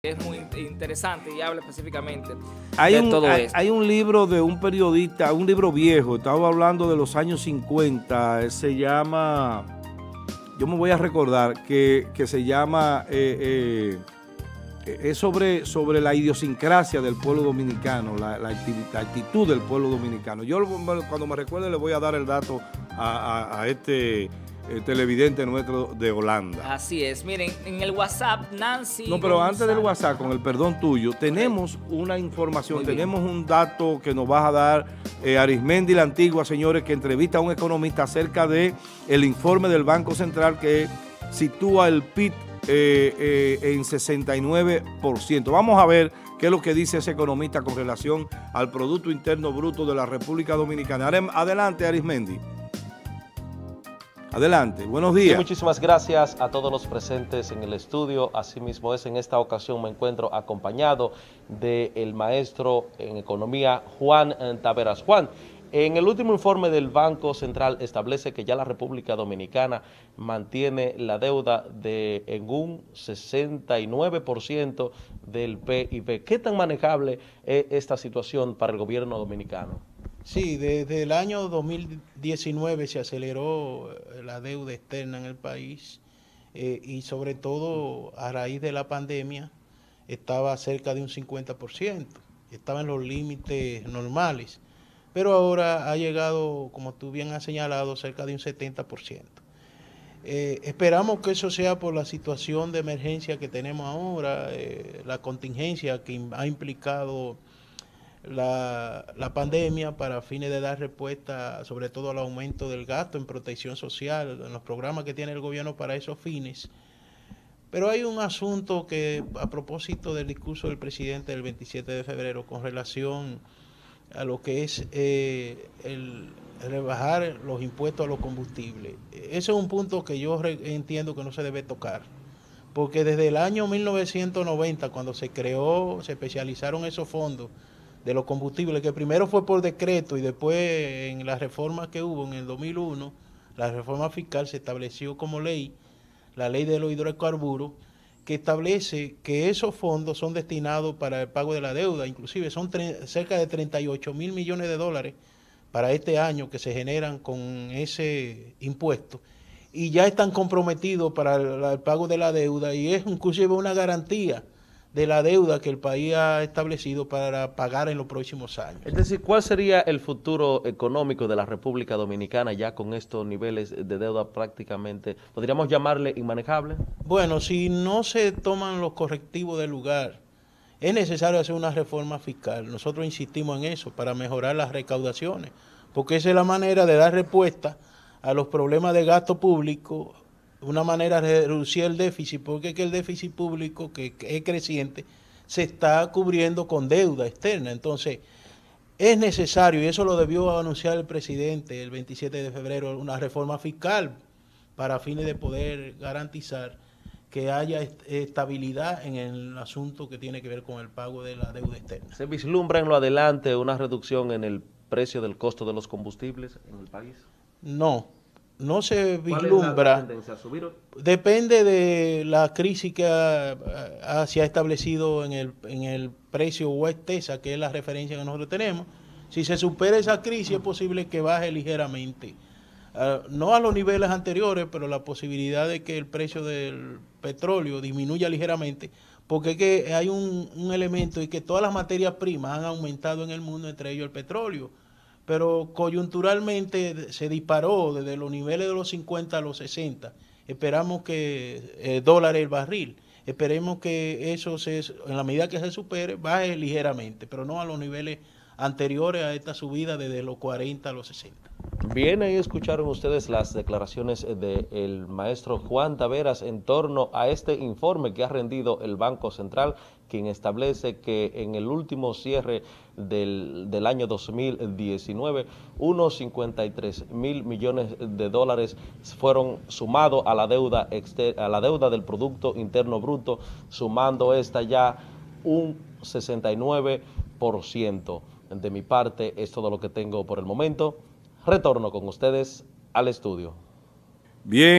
es muy interesante y habla específicamente Hay de un, todo hay, esto. hay un libro de un periodista, un libro viejo, estaba hablando de los años 50, se llama, yo me voy a recordar, que se llama, es sobre la idiosincrasia del pueblo dominicano, la actitud del pueblo dominicano. Yo cuando me recuerde le voy a dar el dato a este televidente nuestro de Holanda. Así es, miren, en el WhatsApp, Nancy No, pero antes del González. WhatsApp, con el perdón tuyo, tenemos una información, Muy bien. tenemos un dato que nos va a dar Arismendi la Antigua, señores, que entrevista a un economista acerca de el informe del Banco Central que sitúa el PIB en 69%. Vamos a ver qué es lo que dice ese economista con relación al Producto Interno Bruto de la República Dominicana. Adelante, Arismendi. Adelante, buenos días. Sí, muchísimas gracias a todos los presentes en el estudio. Asimismo en esta ocasión me encuentro acompañado del maestro en economía Juan Taveras. Juan, en el último informe del Banco Central establece que ya la República Dominicana mantiene la deuda en un 69% del PIB. ¿Qué tan manejable es esta situación para el gobierno dominicano? Sí, desde el año 2019 se aceleró la deuda externa en el país y sobre todo a raíz de la pandemia estaba cerca de un 50%, estaba en los límites normales, pero ahora ha llegado, como tú bien has señalado, cerca de un 70%. Esperamos que eso sea por la situación de emergencia que tenemos ahora, la contingencia que ha implicado la pandemia para fines de dar respuesta sobre todo al aumento del gasto en protección social, en los programas que tiene el gobierno para esos fines. Pero hay un asunto que, a propósito del discurso del presidente del 27 de febrero con relación a lo que es el rebajar los impuestos a los combustibles. Ese es un punto que yo entiendo que no se debe tocar, porque desde el año 1990, cuando se especializaron esos fondos de los combustibles, que primero fue por decreto y después en la reforma que hubo en el 2001, la reforma fiscal, se estableció como ley, la ley de los hidrocarburos, que establece que esos fondos son destinados para el pago de la deuda, inclusive son cerca de 38.000 millones de dólares para este año que se generan con ese impuesto, y ya están comprometidos para el pago de la deuda, y es inclusive una garantía de la deuda que el país ha establecido para pagar en los próximos años. Es decir, ¿cuál sería el futuro económico de la República Dominicana ya con estos niveles de deuda prácticamente, podríamos llamarle inmanejable? Bueno, si no se toman los correctivos del lugar, es necesario hacer una reforma fiscal. Nosotros insistimos en eso para mejorar las recaudaciones, porque esa es la manera de dar respuesta a los problemas de gasto público, una manera de reducir el déficit, porque es que el déficit público, que es creciente, se está cubriendo con deuda externa. Entonces, es necesario, y eso lo debió anunciar el presidente el 27 de febrero, una reforma fiscal para fines de poder garantizar que haya estabilidad en el asunto que tiene que ver con el pago de la deuda externa. ¿Se vislumbra en lo adelante una reducción en el precio del costo de los combustibles en el país? No se vislumbra. ¿Cuál es la tendencia a subir? Depende de la crisis que se ha establecido en el precio West Texas, que es la referencia que nosotros tenemos. Si se supera esa crisis, es posible que baje ligeramente. No a los niveles anteriores, pero la posibilidad de que el precio del petróleo disminuya ligeramente, porque es que hay un elemento y que todas las materias primas han aumentado en el mundo, entre ellos el petróleo, pero coyunturalmente se disparó desde los niveles de los 50 a los 60. Esperamos que dólares el barril, esperemos que eso en la medida que se supere, baje ligeramente, pero no a los niveles anteriores a esta subida desde los 40 a los 60. Bien, ahí escucharon ustedes las declaraciones del maestro Juan Taveras en torno a este informe que ha rendido el Banco Central, quien establece que en el último cierre del año 2019, unos 53.000 millones de dólares fueron sumados a la deuda del Producto Interno Bruto, sumando esta ya un 69%. De mi parte, es todo lo que tengo por el momento. Retorno con ustedes al estudio. Bien.